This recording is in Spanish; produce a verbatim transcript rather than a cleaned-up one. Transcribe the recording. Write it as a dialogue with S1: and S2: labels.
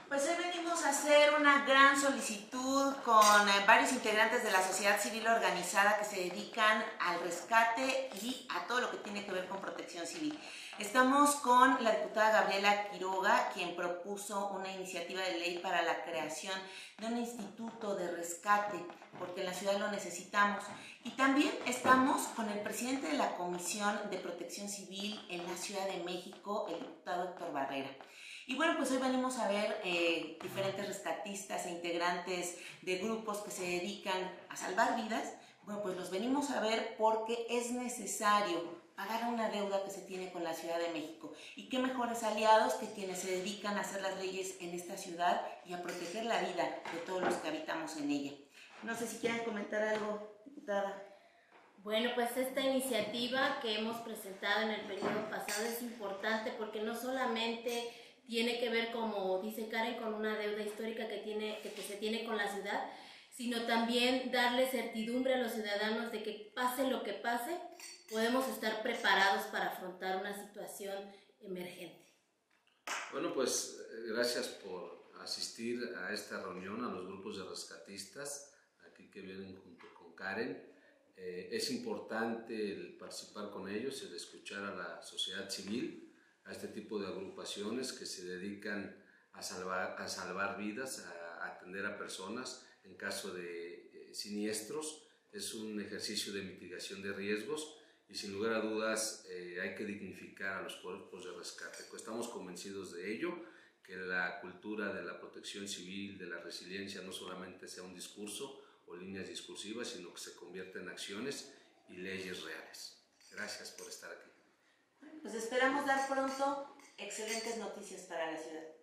S1: Pues hoy venimos a hacer una gran solicitud con eh, varios integrantes de la sociedad civil organizada que se dedican al rescate y a todo lo que tiene que ver con protección civil. Estamos con la diputada Gabriela Quiroga, quien propuso una iniciativa de ley para la creación de un instituto de rescate, porque en la ciudad lo necesitamos. Y también estamos con el presidente de la Comisión de Protección Civil en la Ciudad de México, el diputado Héctor Barrera. Y bueno, pues hoy venimos a ver eh, diferentes rescatistas e integrantes de grupos que se dedican a salvar vidas. Bueno, pues los venimos a ver porque es necesario pagar una deuda que se tiene con la Ciudad de México. Y qué mejores aliados que quienes se dedican a hacer las leyes en esta ciudad y a proteger la vida de todos los que habitamos en ella. No sé si quieren comentar algo, diputada.
S2: Bueno, pues esta iniciativa que hemos presentado en el periodo pasado es importante porque no solamente tiene que ver, como dice Karen, con una deuda histórica que, tiene, que, que se tiene con la ciudad, sino también darle certidumbre a los ciudadanos de que pase lo que pase, podemos estar preparados para afrontar una situación emergente.
S3: Bueno, pues gracias por asistir a esta reunión, a los grupos de rescatistas, aquí que vienen junto con Karen. Eh, es importante el participar con ellos, el escuchar a la sociedad civil, a este tipo de agrupaciones que se dedican a salvar, a salvar vidas, a, a atender a personas en caso de eh, siniestros. Es un ejercicio de mitigación de riesgos y sin lugar a dudas eh, hay que dignificar a los cuerpos de rescate. Pues estamos convencidos de ello, que la cultura de la protección civil, de la resiliencia, no solamente sea un discurso o líneas discursivas, sino que se convierta en acciones y leyes reales. Gracias por estar aquí.
S1: Pues esperamos dar pronto excelentes noticias para la ciudad.